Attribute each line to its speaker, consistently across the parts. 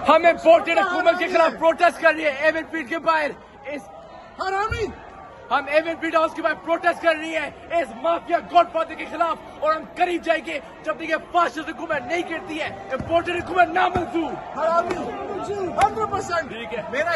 Speaker 1: हम इम्पोर्टेड हुकूमत के खिलाफ प्रोटेस्ट कर रही है एवन फील्ड के बाहर। इस हरामी हम एवन फील्ड हाउस के बाहर प्रोटेस्ट कर रही है इस माफिया गॉडफादर के खिलाफ, और हम करीब जाएंगे जब तक ये फाशिस्ट हुकूमत नहीं गिरती है। इम्पोर्टेड हुकूमत नामंजूर। हरामी 100% ठीक है मेरा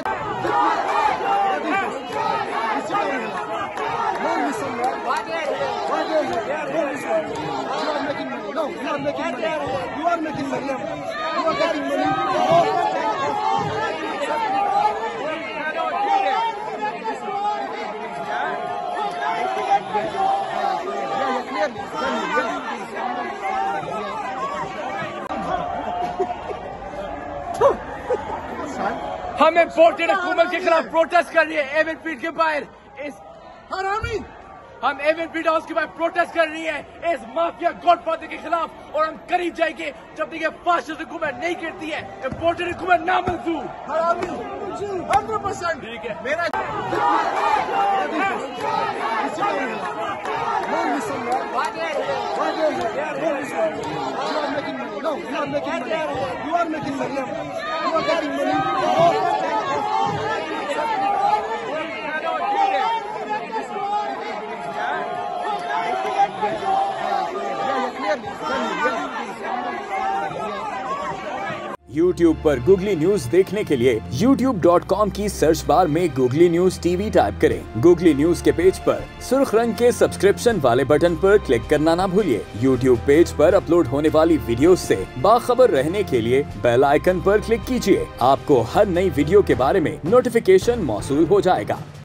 Speaker 1: हम इम्पोर्टेड हुकूमत के खिलाफ प्रोटेस्ट कर रही है एवन फील्ड के बाहर। इस हरामी हम एवन फील्ड हाउस के बाहर प्रोटेस्ट कर रही है इस माफिया गॉडफादर के खिलाफ, और हम करीब जाएंगे जब तक ये फाशिस्ट हुकूमत नहीं गिरती है। इम्पोर्टेड हुकूमत नामंजूर। हरामी 100% ठीक है मेरा
Speaker 2: YouTube पर Googly न्यूज देखने के लिए youtube.com की सर्च बार में Googly न्यूज टीवी टाइप करें। Googly न्यूज के पेज पर सुर्ख रंग के सब्सक्रिप्शन वाले बटन पर क्लिक करना ना भूलिए। YouTube पेज पर अपलोड होने वाली वीडियोस से बाखबर रहने के लिए बेल आइकन पर क्लिक कीजिए। आपको हर नई वीडियो के बारे में नोटिफिकेशन मौसूल हो जाएगा।